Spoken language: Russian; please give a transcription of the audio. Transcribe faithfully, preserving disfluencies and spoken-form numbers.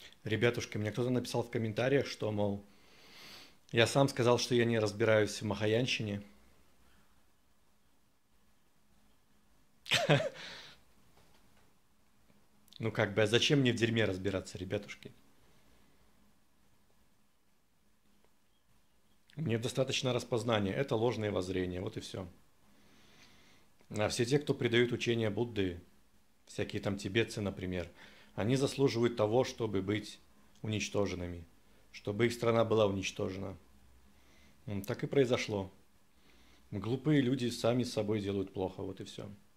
Ребятушки, мне кто-то написал в комментариях, что, мол, я сам сказал, что я не разбираюсь в махаянщине. Ну как бы, а зачем мне в дерьме разбираться, ребятушки? Мне достаточно распознания. Это ложные воззрения, вот и все. А все те, кто предают учение Будды, всякие там тибетцы, например, они заслуживают того, чтобы быть уничтоженными, чтобы их страна была уничтожена. М, Так и произошло. Глупые люди сами с собой делают плохо, вот и все.